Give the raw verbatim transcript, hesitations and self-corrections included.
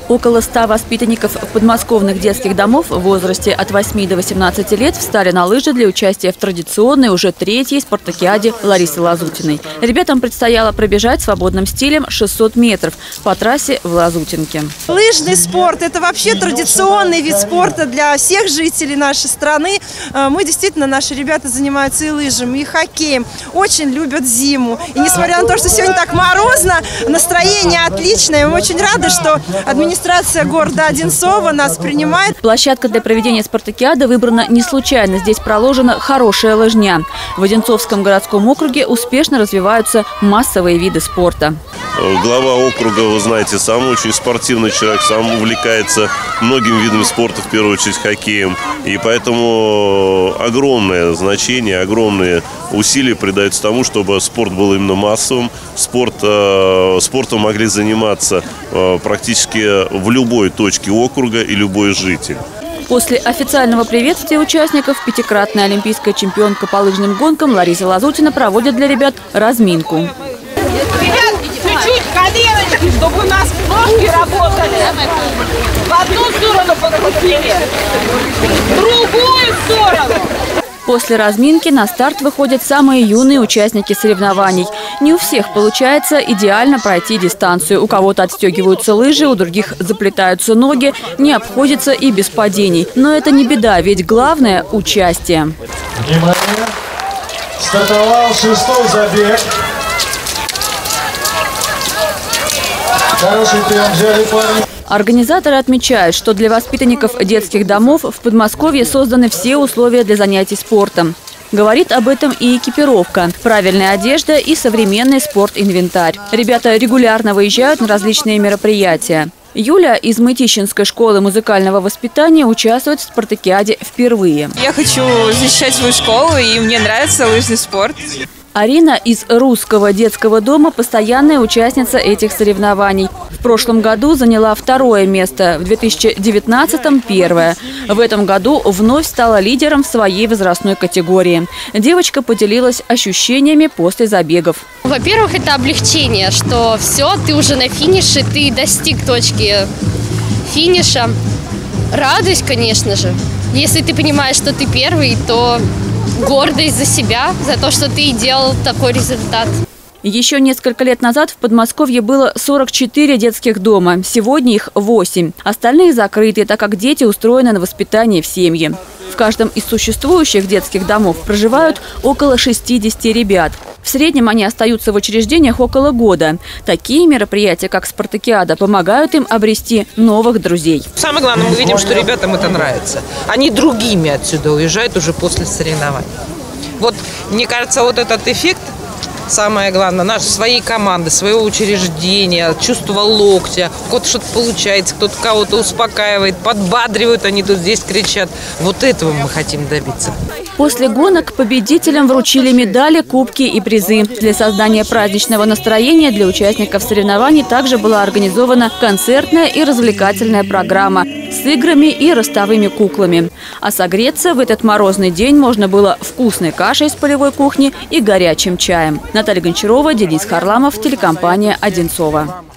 Около ста воспитанников подмосковных детских домов в возрасте от восьми до восемнадцати лет встали на лыжи для участия в традиционной уже третьей спартакиаде Ларисы Лазутиной. Ребятам предстояло пробежать свободным стилем шестьсот метров по трассе в Лазутинке. Лыжный спорт – это вообще традиционный вид спорта для всех жителей нашей страны. Мы действительно, наши ребята занимаются и лыжами, и хоккеем, очень любят зиму. И несмотря на то, что сегодня так морозно, настроение отличное. Мы очень рады, что администрация Администрация города Одинцова нас принимает. Площадка для проведения спартакиады выбрана не случайно. Здесь проложена хорошая лыжня. В Одинцовском городском округе успешно развиваются массовые виды спорта. Глава округа, вы знаете, сам очень спортивный человек, сам увлекается многими видами спорта, в первую очередь хоккеем. И поэтому огромное значение, огромные усилия придаются тому, чтобы спорт был именно массовым. Спорт, спортом могли заниматься практически в любой точке округа и любой житель. После официального приветствия участников пятикратная олимпийская чемпионка по лыжным гонкам Лариса Лазутина проводит для ребят разминку. Ребят, чуть-чуть коленочки, чтобы у нас ножки работали. В одну сторону подкрутили, в другую сторону. После разминки на старт выходят самые юные участники соревнований. Не у всех получается идеально пройти дистанцию. У кого-то отстегиваются лыжи, у других заплетаются ноги. Не обходится и без падений. Но это не беда, ведь главное – участие. Внимание! Стартовал шестой забег. Хороший прием взяли парни. Организаторы отмечают, что для воспитанников детских домов в Подмосковье созданы все условия для занятий спортом. Говорит об этом и экипировка, правильная одежда и современный спортинвентарь. Ребята регулярно выезжают на различные мероприятия. Юля из Мытищинской школы музыкального воспитания участвует в спартакиаде впервые. Я хочу защищать свою школу, и мне нравится лыжный спорт. Арина из Русского детского дома – постоянная участница этих соревнований. В прошлом году заняла второе место, в две тысячи девятнадцатом – первое. В этом году вновь стала лидером в своей возрастной категории. Девочка поделилась ощущениями после забегов. Во-первых, это облегчение, что все, ты уже на финише, ты достиг точки финиша. Радость, конечно же. Если ты понимаешь, что ты первый, то гордость за себя, за то, что ты делал такой результат. Еще несколько лет назад в Подмосковье было сорок четыре детских дома. Сегодня их восемь. Остальные закрыты, так как дети устроены на воспитание в семье. В каждом из существующих детских домов проживают около шестидесяти ребят. В среднем они остаются в учреждениях около года. Такие мероприятия, как спартакиада, помогают им обрести новых друзей. Самое главное, мы видим, что ребятам это нравится. Они другими отсюда уезжают уже после соревнований. Вот, мне кажется, вот этот эффект, самое главное, нашей своей команды, своего учреждения, чувство локтя, кто-то что-то получается, кто-то кого-то успокаивает, подбадривают, они тут здесь кричат. Вот этого мы хотим добиться. После гонок победителям вручили медали, кубки и призы. Для создания праздничного настроения для участников соревнований также была организована концертная и развлекательная программа с играми и ростовыми куклами. А согреться в этот морозный день можно было вкусной кашей с полевой кухни и горячим чаем. Наталья Гончарова, Денис Харламов, телекомпания «Одинцова».